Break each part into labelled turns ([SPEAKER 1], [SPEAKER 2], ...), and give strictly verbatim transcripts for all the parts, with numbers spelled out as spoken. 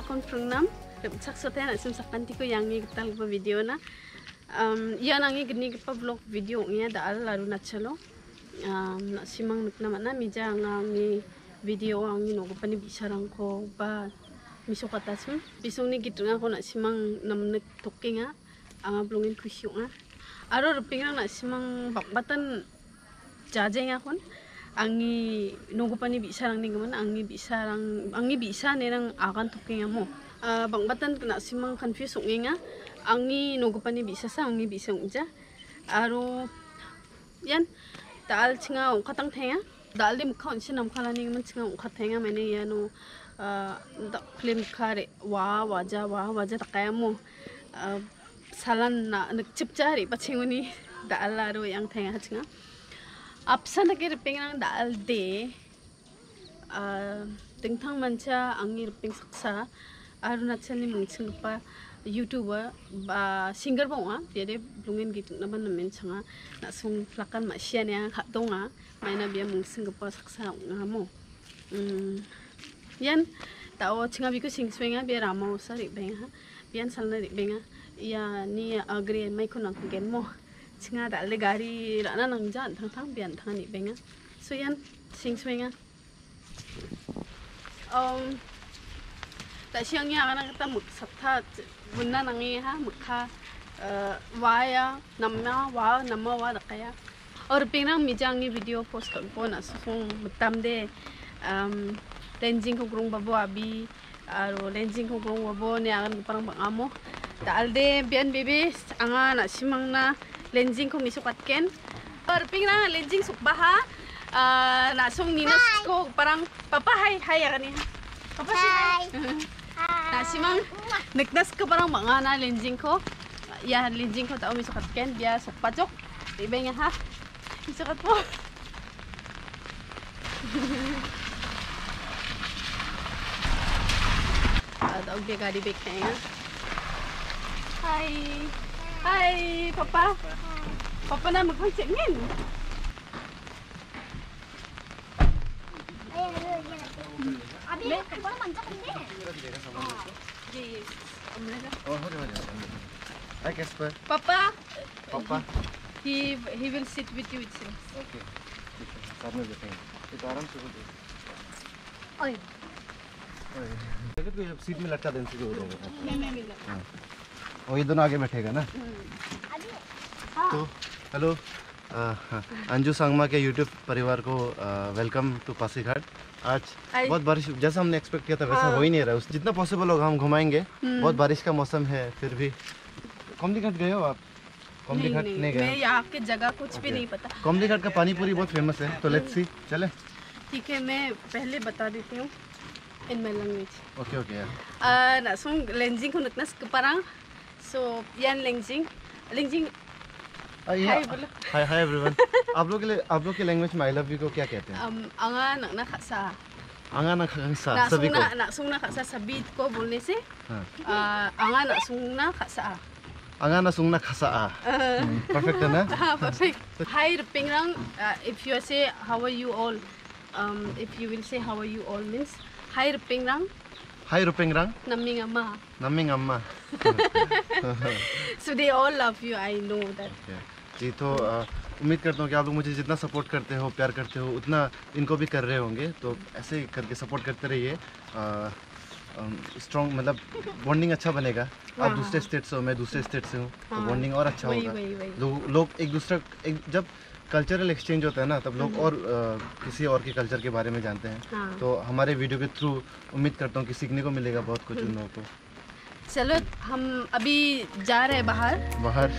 [SPEAKER 1] kon prangnam sak sote na sim sakanti ko yangi tal ba video na um yan angi gni pa vlog video ngia da al laru na chalo um na simang nukna mana mija ngangi video angi no pani bisarang ko ba miso kata sim bisong ni gitunga ko na simang namnek tokinga anga blongin kusyunga aro rupinga na simang bakbatan jajenga kon angi nogo pani bisarang ni gaman angi bisarang angi bisa nerang akan tokinga mo bangbatan kena simang confuse ngenga angi nogo pani bisa sa angi bisa unja aro yan dal chinga ongkatang tenga dal di mukha onsi nam khala ni gaman chinga ongkat tenga mane yano da film kare wa waja wa waja takaya mo salan na nagchipchari pachinguni dal aro yang tenga chinga apsa na kira pengang dal de tingtang mancha angir ping saksa arunachal ni mungching pa youtuber ba singer bonga biade blungen gitu na ban men changa na sung plakan ma sian ya kha donga maina bia mungching pa saksa ngamo um yan tawo chinga biku sing swenga bia ramo sari benga bian salna ri benga ya ni agre mai ko nang gen mo chinga dal le gari rana nang jan thang thang bian thang ni benga so yan sing swenga um ta siang ya kana kata muk saptha bunna nangi ha mukha waya namma wa namma wa dakaya और पिंगरांग मिजांगनी video post कर को ना सुसुंग मुतामदे लेंजिंग को ग्रोंग बाबो अभी और लेंजिंग को ग्रोंग बाबो ने आगन परang bangamo dalde bian bebe anga na simang na लेंजिंग को मिसो katken और पिंगरांग लेंजिंग सुक baha na song ninas ko parang papa hai hai agani papa hai na simang neknas ko parang mga na लेंजिंग ko ya लेंजिंग ko tao miso katken dia sok pajok ibenya ha miso kat po ada ubi gadi bek kayaknya hai hai papa papa na mukhang cengin अभी बड़ा मंचा करते हैं जी हमने का और हो जाएगा I guess पर पापा पापा he he will sit with you itself okay साथ में बैठेंगे तो आराम से बैठो ओए ओए अगर कोई सीट में लटका देने से हो जाएगा नहीं नहीं मिला और ये दोनों आगे बैठेगा ना तो हेलो अंजू सांगमा के यूट्यूब परिवार को वेलकम टू पासीघाट आज बहुत बारिश जैसा हमने एक्सपेक्ट किया था वैसा हो ही नहीं रहा है जितना पॉसिबल होगा हम घुमाएंगे बहुत बारिश का मौसम है फिर भी कोमली घाट गए हो आप कोमली घाट नहीं गए मैं यहाँ की जगह कुछ भी नहीं पता कोमली घाट का पानी पूरी बहुत फेमस है तो लेट्स सी चले ठीक है मैं पहले बता देती हूँ in my language okay okay ना सुन लेंजिंग को नकनस कपरांग सो यान लेंजिंग लेंजिंग हाय हाय हाय एवरीवन आप लोग के लिए आप लोग के लैंग्वेज में आई लव यू को क्या कहते हैं आंगा नकना खसा आंगा ना खसा सभी को ना सुंगना खसा सभी को बोलने से आंगा ना सुंगना खसा आंगा ना सुंगना खसा परफेक्ट है ना हां परफेक्ट हाय रुपिंगरांग if you say how are you all um if you will say how are you all means hi rupengrang hi rupengrang naming amma naming amma so they all love you I know that okay. जी तो उम्मीद करता हूँ कि आप लोग मुझे जितना सपोर्ट करते हो प्यार करते हो उतना इनको भी कर रहे होंगे तो ऐसे करके सपोर्ट करते रहिए स्ट्रॉन्ग मतलब बॉन्डिंग अच्छा बनेगा आप दूसरे स्टेट से हो मैं दूसरे स्टेट से हूँ तो बॉन्डिंग और अच्छा होगा लोग लोग एक दूसरे एक जब कल्चरल एक्सचेंज होता है ना तब लोग और आ, किसी और के कल्चर के बारे में जानते हैं हाँ। तो हमारे वीडियो के थ्रू उम्मीद करता हूँ कि सीखने को मिलेगा बहुत कुछ उन लोगों को चलो हम अभी जा रहे हैं बाहर बाहर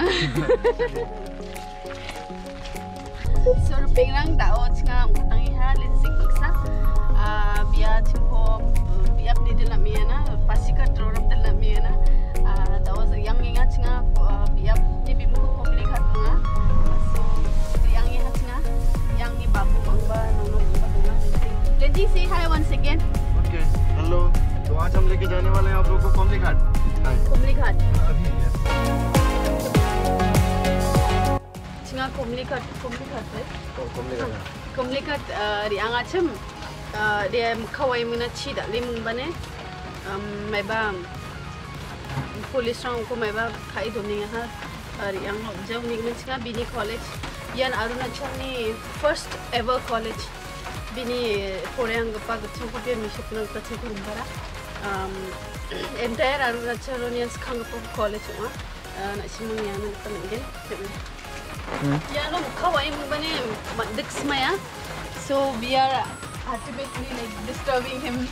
[SPEAKER 1] सर पेंग्रांग दाओ चिंगा उतांगी हा लेंजिंग बक्सा बिया चिंको बिया अपनी दिल में ना पासिका ट्रोरम दिल में ना दाओ yang ingat चिंगा बिया ni bimu komplek hatuna so yang ni hatuna yang ni babu bangba nono bangba लेंजिंग say hi once again okay hello तो आज हम लेके जाने वाले हैं आप लोगों को कोमली घाट कोमली घाट चिंगा कोमली घाट कोमली घाट है कोमली घाट कोमली घाट Reang Acham dia kawai muna chi da limun bane Meba police rang ko meba khai doni ha yang jau ni menchka bini college yan Arunachal ni first ever college bini korean gapa gchong ko pe misukna ta che kumbara entire Arunachalians khangpo college ma na simung yan ta ngel yan no khawai mu bane diksmaya so we are ultimately like disturbing him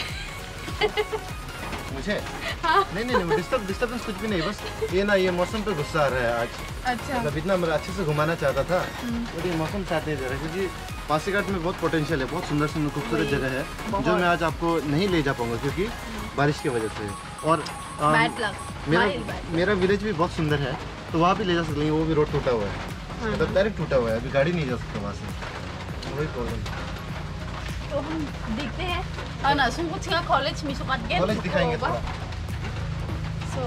[SPEAKER 2] मुझे हाँ? नहीं नहीं नहीं disturb disturbance कुछ भी नहीं बस ये ना ये मौसम पे गुस्सा आ रहा है आज अच्छा मतलब इतना मैं अच्छे से घुमाना चाहता था और ये मौसम साथ नहीं दे रहा क्योंकि पासीघाट में बहुत पोटेंशियल है बहुत सुंदर सुंदर खूबसूरत जगह है जो मैं आज आपको नहीं ले जा पाऊंगा क्योंकि बारिश की वजह से और मेरा मेरा विलेज भी बहुत सुंदर है तो वहाँ भी ले जा सकते हैं वो भी रोड टूटा हुआ है मतलब डायरेक्ट टूटा हुआ है अभी गाड़ी नहीं जा सकता वहाँ से वही प्रॉब्लम
[SPEAKER 1] तो हम देखते हैं और ना सुन कुछ का कॉलेज में सुकाट गए
[SPEAKER 2] कॉलेज दिखाएंगे थोड़ा
[SPEAKER 1] सो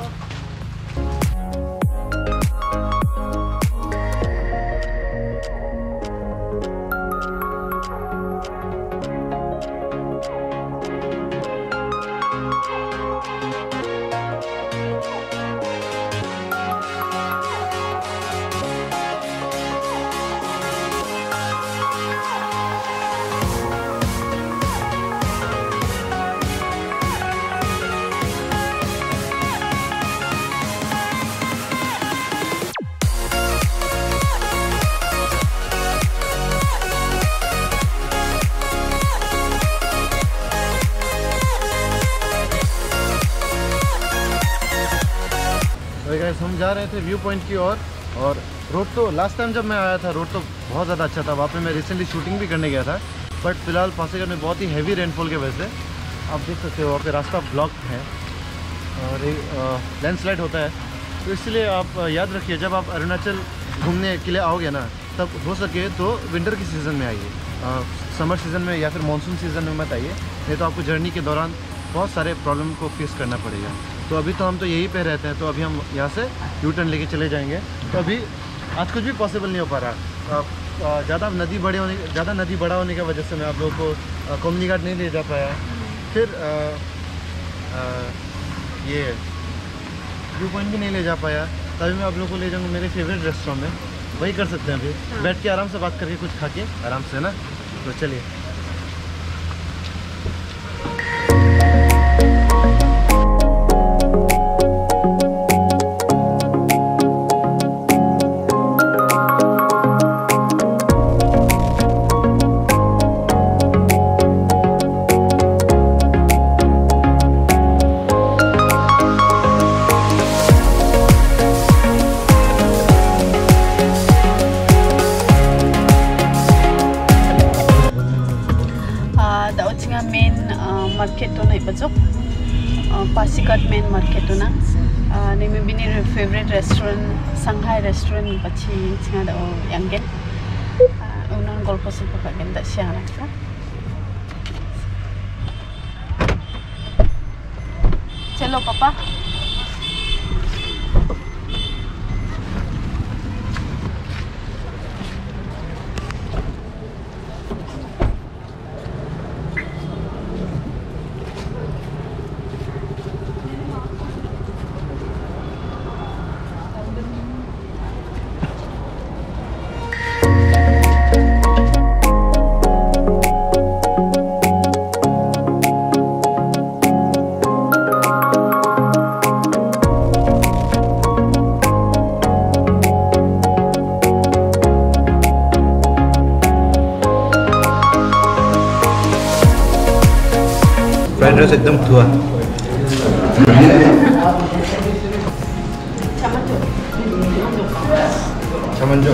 [SPEAKER 2] हम जा रहे थे व्यू पॉइंट की ओर और, और रोड तो लास्ट टाइम जब मैं आया था रोड तो बहुत ज़्यादा अच्छा था वहाँ पे मैं रिसेंटली शूटिंग भी करने गया था बट फिलहाल पासीघाट में बहुत ही हैवी रेनफॉल की वजह से आप देख सकते हो वहाँ पे रास्ता ब्लॉक है और लैंडस्लाइड होता है तो इसलिए आप याद रखिए जब आप अरुणाचल घूमने के लिए आओगे ना तब हो सके तो विंटर की सीज़न में आइए समर सीज़न में या फिर मानसून सीज़न में मत आइए नहीं तो आपको जर्नी के दौरान बहुत सारे प्रॉब्लम को फेस करना पड़ेगा तो अभी तो हम तो यहीं पे रहते हैं तो अभी हम यहाँ से यू टर्न लेके चले जाएंगे तो अभी आज कुछ भी पॉसिबल नहीं हो पा रहा ज़्यादा नदी बड़े होने ज़्यादा नदी बड़ा होने की वजह से मैं आप लोगों को कोमनी घाट नहीं ले जा पाया फिर आ, आ, ये व्यू पॉइंट भी नहीं ले जा पाया तभी मैं आप लोगों को ले जाऊँगा मेरे फेवरेट रेस्टोरेंट में वही कर सकते हैं अभी हाँ। बैठ के आराम से बात करके कुछ खा के आराम से ना तो चलिए
[SPEAKER 1] market to na ipajok Pasighat main market to na nimi bini favorite restaurant Shanghai restaurant pachi chinga da yangen unan golpo sul pa gen da siana sa chalo papa fried rice एकदम थुआ चमनजो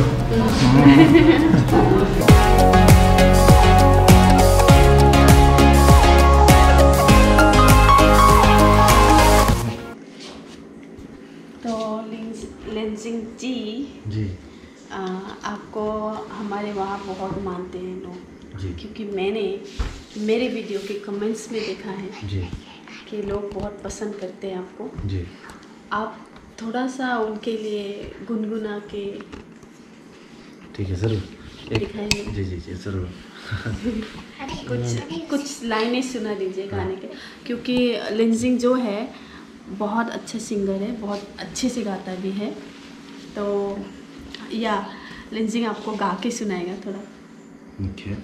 [SPEAKER 1] तो लेंजिंग जी जी आ, आपको हमारे वहाँ बहुत मानते हैं लोग क्योंकि मैंने मेरे वीडियो के कमेंट्स में देखा है जी कि लोग बहुत पसंद करते हैं आपको जी आप थोड़ा सा उनके लिए गुनगुना के
[SPEAKER 2] ठीक है ज़रूर दिखाइए जी जी जी ज़रूर
[SPEAKER 1] कुछ कुछ लाइनें सुना दीजिए गाने के, क्योंकि लिंजिंग जो है बहुत अच्छा सिंगर है, बहुत अच्छे से गाता भी है। तो या लिंजिंग आपको गा के सुनाएगा थोड़ा।
[SPEAKER 2] okay.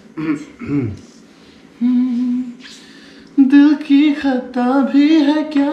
[SPEAKER 2] दिल की खता भी है क्या,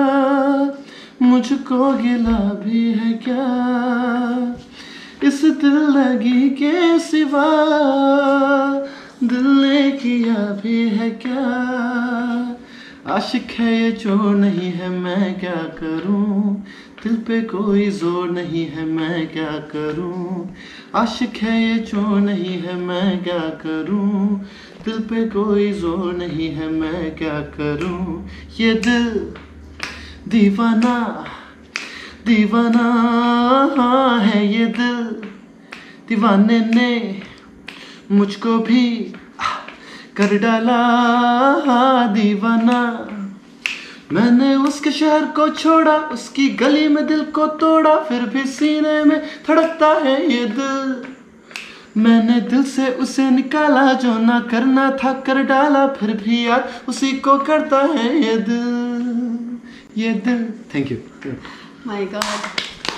[SPEAKER 2] मुझको गिला भी है क्या, इस दिल लगी के सिवा दिल ने किया भी है क्या, आशिक है ये जो नहीं है मैं क्या करूं, दिल पे कोई जोर नहीं है मैं क्या करूं, आशिक है ये जो नहीं है मैं क्या करूं, दिल पे कोई जोर नहीं है मैं क्या करूं, ये दिल दीवाना दीवाना है, ये दिल दीवाने ने मुझको भी कर डाला दीवाना, मैंने उसके शहर को छोड़ा, उसकी गली में दिल को तोड़ा, फिर भी सीने में धड़कता है ये दिल, मैंने दिल से उसे निकाला, जो ना करना था कर डाला, फिर भी यार उसी को करता है ये दिल, ये दिल। Thank you.
[SPEAKER 1] My god.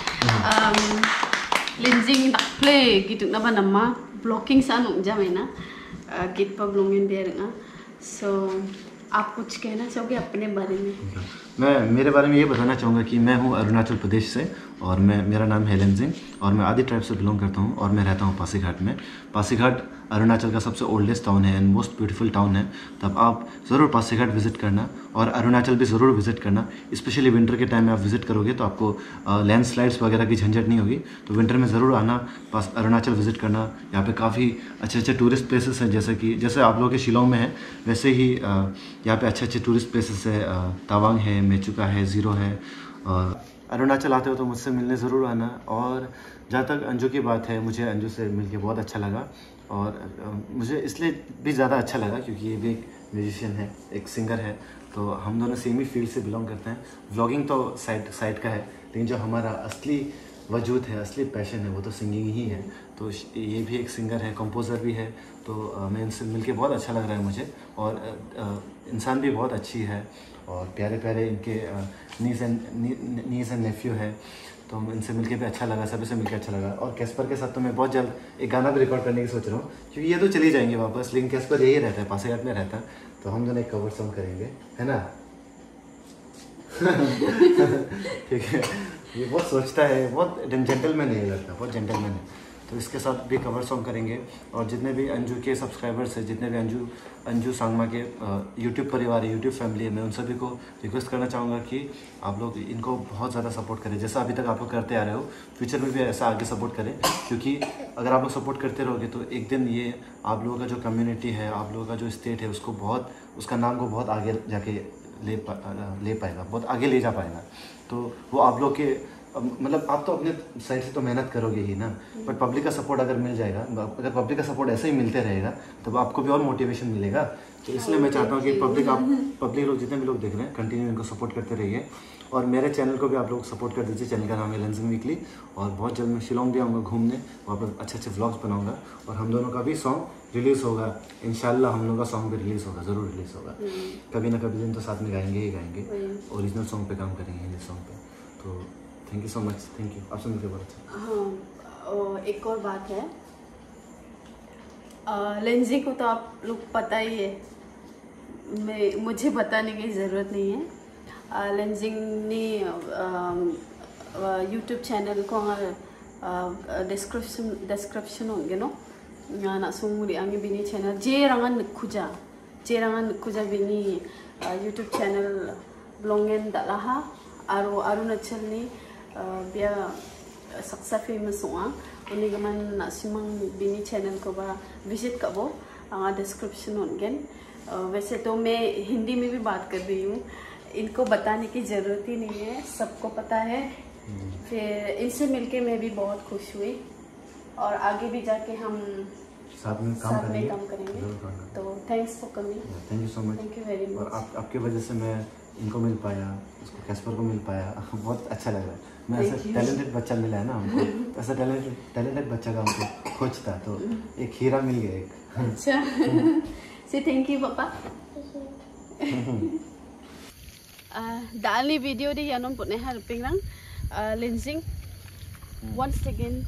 [SPEAKER 1] लिंजिंग play gitu na ba nama blocking sa nung jamai na git pa blongin dia na, so आप कुछ कहना चाहोगे अपने बारे में?
[SPEAKER 2] मैं मेरे बारे में ये बताना चाहूँगा कि मैं हूँ अरुणाचल प्रदेश से और मैं मेरा नाम है लिंजिंग और मैं आदि ट्राइब से बिलोंग करता हूँ और मैं रहता हूँ पासीघाट में। पासीघाट अरुणाचल का सबसे ओल्डेस्ट टाउन है एंड मोस्ट ब्यूटीफुल टाउन है, तब आप ज़रूर पासीघाट विज़िट करना और अरुणाचल भी ज़रूर विज़िट करना। स्पेशली विंटर के टाइम में आप विज़िट करोगे तो आपको लैंडस्लाइड्स वगैरह की झंझट नहीं होगी, तो विंटर में ज़रूर आना, पास अरुणाचल विज़िट करना। यहाँ पे काफ़ी अच्छे अच्छे टूरिस्ट प्लेसेस हैं, जैसे कि जैसे आप लोगों के शिलोंग में है वैसे ही यहाँ पे अच्छे अच्छे टूरिस्ट प्लेसेस है, तवांग है, मेचुका है, ज़ीरो है। और अरुणाचल आते हो तो मुझसे मिलने ज़रूर आना। और जहाँ तक अंजू की बात है, मुझे अंजू से मिलके बहुत अच्छा लगा और मुझे इसलिए भी ज़्यादा अच्छा लगा क्योंकि ये भी एक म्यूजिशियन है, एक सिंगर है, तो हम दोनों सेम ही फील्ड से बिलोंग करते हैं। व्लॉगिंग तो साइड साइड का है, लेकिन जो हमारा असली वजूद है, असली पैशन है, वो तो सिंगिंग ही है। तो ये भी एक सिंगर है, कंपोज़र भी है, तो मैं इनसे मिलके बहुत अच्छा लग रहा है मुझे। और इंसान भी बहुत अच्छी है और प्यारे प्यारे इनके niece and niece and nephew है, तो इनसे मिलके भी अच्छा लगा, सभी से मिलके अच्छा लगा। और कैस्पर के साथ तो मैं बहुत जल्द एक गाना भी रिकॉर्ड करने की सोच रहा हूँ, क्योंकि ये तो चली जाएंगे वापस, लेकिन कैस्पर यही रहता है, पासीघाट में रहता है, तो हम दोनों एक कवर सॉन्ग करेंगे, है ना? ठीक है, ये बहुत सोचता है, बहुत जेंटलमैन है, लगता है बहुत जेंटलमैन है, तो इसके साथ भी कवर सॉन्ग करेंगे। और जितने भी अंजू के सब्सक्राइबर्स हैं, जितने भी अंजू अंजू सांगमा के यूट्यूब परिवार है, यूट्यूब फैमिली है, मैं उन सभी को रिक्वेस्ट करना चाहूँगा कि आप लोग इनको बहुत ज़्यादा सपोर्ट करें, जैसा अभी तक आप लोग करते आ रहे हो, फ्यूचर में भी ऐसा आगे सपोर्ट करें, क्योंकि अगर आप लोग सपोर्ट करते रहोगे तो एक दिन ये आप लोगों का जो कम्युनिटी है, आप लोगों का जो स्टेट है, उसको बहुत, उसका नाम को बहुत आगे जाके ले पा ले पाएगा, बहुत आगे ले जा पाएगा। तो वो आप लोग के मतलब आप तो अपने साइड से तो मेहनत करोगे ही ना, बट पब्लिक का सपोर्ट अगर मिल जाएगा, अगर पब्लिक का सपोर्ट ऐसे ही मिलते रहेगा तो आपको भी और मोटिवेशन मिलेगा। तो इसलिए मैं चाहता हूँ कि पब्लिक आप पब्लिक लोग जितने भी लोग देख रहे हैं कंटिन्यू इनको सपोर्ट करते रहिए। और मेरे चैनल को भी आप लोग सपोर्ट कर दीजिए, चैनल का नाम है लिंजिंग वीकली। और बहुत जल्द मैं शिलोंग भी आऊँगा घूमने, वहाँ पर अच्छे अच्छे व्लॉग्स बनाऊँगा और हम दोनों का भी सॉन्ग रिलीज़ होगा इंशाल्लाह, हम लोगों का सॉन्ग भी रिलीज़ होगा, ज़रूर रिलीज़ होगा, कभी ना कभी दिन तो साथ में गाएंगे ही गाएंगे, ओरिजिनल सॉन्ग पे काम करेंगे, हिंदी सॉन्ग पे। तो thank you so much, thank you, आपसे मिलकर बहुत अच्छा।
[SPEAKER 1] हाँ, एक और बात है, लिंजिंग को तो आप लोग पता ही है, मैं मुझे बताने की ज़रूरत नहीं है। लिंजिंग ने यूट्यूब चैनल को डिस्क्रिप्शन डिस्क्रिप्शन होंगे नो ना सुंगुरी आगे बिनी चैनल जे रंगन खुजा जे रंगन खुजा बिनी यूट्यूब चैनल ब्लॉगेन डाला आरो अरुणाचल ने बिया सक्सा फेमस हुआ उन्हीं का मन नासिमंग बिनी चैनल को बा विजिट करो, डिस्क्रिप्शन होंगे। वैसे तो मैं हिंदी में भी बात कर रही हूँ, इनको बताने की ज़रूरत ही नहीं है, सबको पता है। फिर इनसे मिलके मैं भी बहुत खुश हुई और आगे भी जाके हम
[SPEAKER 2] साथ में काम
[SPEAKER 1] साथ
[SPEAKER 2] करेंगे,
[SPEAKER 1] में काम करेंगे। तो thanks for coming,
[SPEAKER 2] thank you so much,
[SPEAKER 1] thank you very much.
[SPEAKER 2] और आप आपके वजह से मैं इनको मिल पाया, उसको कैस्पर को मिल पाया, बहुत अच्छा लग रहा है। मैं ऐसा टैलेंटेड बच्चा मिला है ना हमको, ऐसा टैलेंटेड टैलेंटेड बच्चा का हमको खोजता, तो एक हीरा मिल गया एक।
[SPEAKER 1] अच्छा से थैंक यू पापा दाली वीडियो दे यानों पुने हर पिंगरंग लिंजिंग once again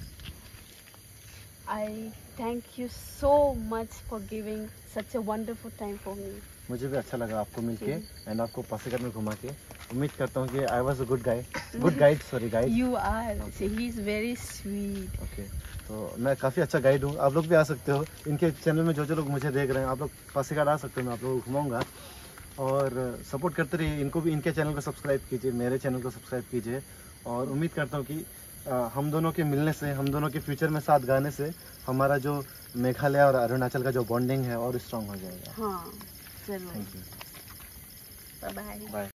[SPEAKER 1] I thank you so much for giving such a wonderful time for me.
[SPEAKER 2] मुझे भी अच्छा लगा आपको मिलके एंड आपको पासीघाट में घुमा के। उम्मीद करता हूँ कि I was a good guide good guide sorry guide
[SPEAKER 1] you are he is very sweet.
[SPEAKER 2] Okay तो मैं काफ़ी अच्छा गाइड हूँ, आप लोग भी आ सकते हो। इनके चैनल में जो जो लोग मुझे देख रहे हैं आप लोग पासीघाट आ सकते हो, मैं आप लोगों को घुमाऊँगा और सपोर्ट करते रहिए। इनको भी इनके चैनल को सब्सक्राइब कीजिए, मेरे चैनल को सब्सक्राइब कीजिए और उम्मीद करता हूँ कि आ, हम दोनों के मिलने से, हम दोनों के फ्यूचर में साथ गाने से हमारा जो मेघालय और अरुणाचल का जो बॉन्डिंग है और स्ट्रॉन्ग हो जाएगा।
[SPEAKER 1] हाँ जरूर।
[SPEAKER 2] Thank you.
[SPEAKER 1] Bye bye.
[SPEAKER 2] Bye.